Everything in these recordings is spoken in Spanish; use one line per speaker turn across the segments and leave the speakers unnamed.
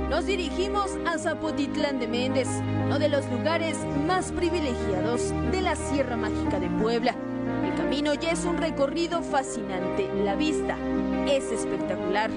Nos dirigimos a Zapotitlán de Méndez, uno de los lugares más privilegiados de la Sierra Mágica de Puebla. El camino ya es un recorrido fascinante, la vista es espectacular.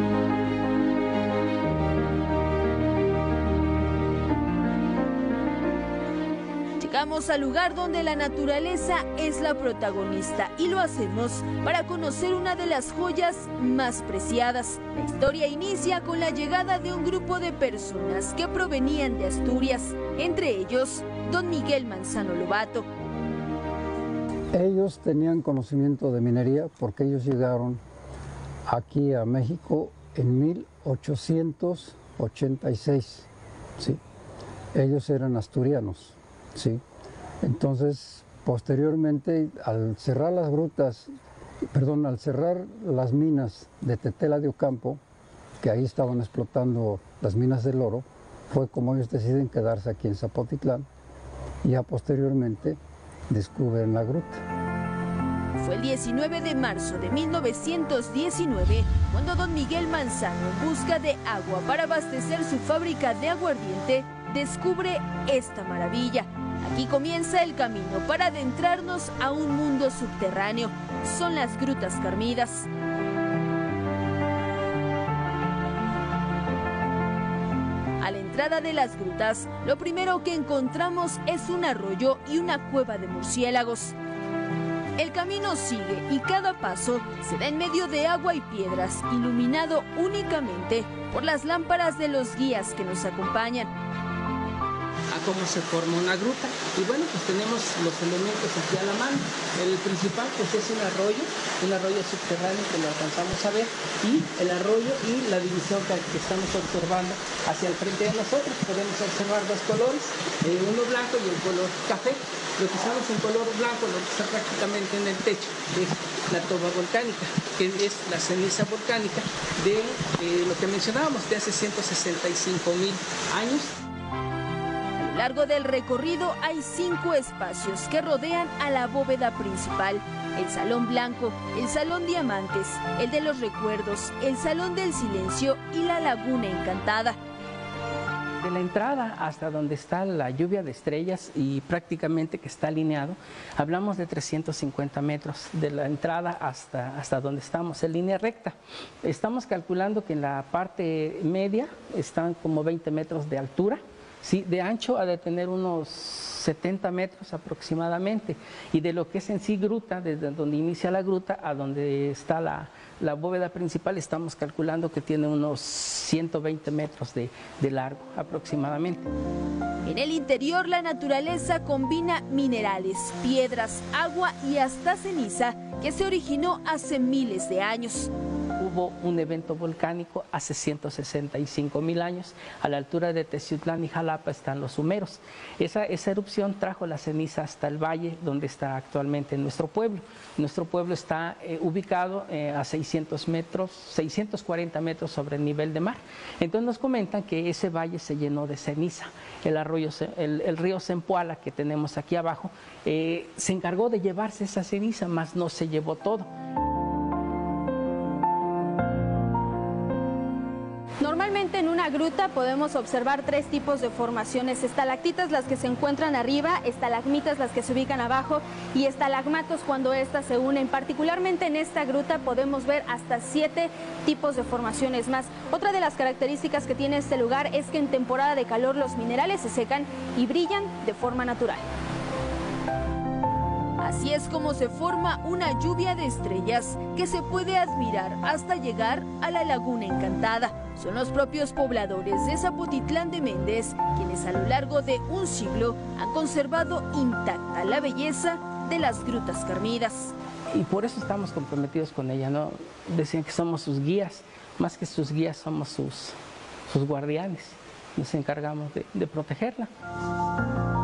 Llegamos al lugar donde la naturaleza es la protagonista y lo hacemos para conocer una de las joyas más preciadas. La historia inicia con la llegada de un grupo de personas que provenían de Asturias, entre ellos don Miguel Manzano Lobato.
Ellos tenían conocimiento de minería porque ellos llegaron aquí a México en 1886, ¿sí? Ellos eran asturianos. Sí, entonces posteriormente al cerrar las al cerrar las minas de Tetela de Ocampo, que ahí estaban explotando las minas del oro, fue como ellos deciden quedarse aquí en Zapotitlán y ya posteriormente descubren la gruta.
Fue el 19 de marzo de 1919 cuando don Miguel Manzano, en busca de agua para abastecer su fábrica de aguardiente, descubre esta maravilla. Aquí comienza el camino para adentrarnos a un mundo subterráneo. Son las Grutas Carmidas. A la entrada de las grutas, lo primero que encontramos es un arroyo y una cueva de murciélagos. El camino sigue y cada paso se da en medio de agua y piedras, iluminado únicamente por las lámparas de los guías que nos acompañan.
A cómo se forma una gruta, y bueno, pues tenemos los elementos aquí a la mano. El principal pues es un arroyo subterráneo que lo alcanzamos a ver, y el arroyo y la división que estamos observando hacia el frente de nosotros. Podemos observar dos colores, uno blanco y el color café. Lo que estamos en color blanco, lo que está prácticamente en el techo, es la toba volcánica, que es la ceniza volcánica de lo que mencionábamos, de hace 165.000 años.
A lo largo del recorrido hay 5 espacios que rodean a la bóveda principal: el Salón Blanco, el Salón Diamantes, el de los Recuerdos, el Salón del Silencio y la Laguna Encantada.
De la entrada hasta donde está la lluvia de estrellas y prácticamente que está alineado, hablamos de 350 metros de la entrada hasta donde estamos, en línea recta. Estamos calculando que en la parte media están como 20 metros de altura. Sí, de ancho ha de tener unos 70 metros aproximadamente, y de lo que es en sí gruta, desde donde inicia la gruta a donde está la bóveda principal, estamos calculando que tiene unos 120 metros de largo aproximadamente.
En el interior la naturaleza combina minerales, piedras, agua y hasta ceniza que se originó hace miles de años.
Hubo un evento volcánico hace 165.000 años, a la altura de Teciutlán y Jalapa están los sumeros. Esa erupción trajo la ceniza hasta el valle donde está actualmente nuestro pueblo. Nuestro pueblo está ubicado a 640 metros sobre el nivel de mar. Entonces nos comentan que ese valle se llenó de ceniza. El río Zempoala que tenemos aquí abajo se encargó de llevarse esa ceniza, mas no se llevó todo.
Normalmente en una gruta podemos observar 3 tipos de formaciones: estalactitas, las que se encuentran arriba; estalagmitas, las que se ubican abajo; y estalagmatos, cuando éstas se unen. Particularmente en esta gruta podemos ver hasta 7 tipos de formaciones más. Otra de las características que tiene este lugar es que en temporada de calor los minerales se secan y brillan de forma natural.
Así es como se forma una lluvia de estrellas que se puede admirar hasta llegar a la Laguna Encantada. Son los propios pobladores de Zapotitlán de Méndez quienes a lo largo de un siglo han conservado intacta la belleza de las Grutas Carmidas.
Y por eso estamos comprometidos con ella, ¿no? Decían que somos sus guías, más que sus guías somos sus guardianes. Nos encargamos de protegerla.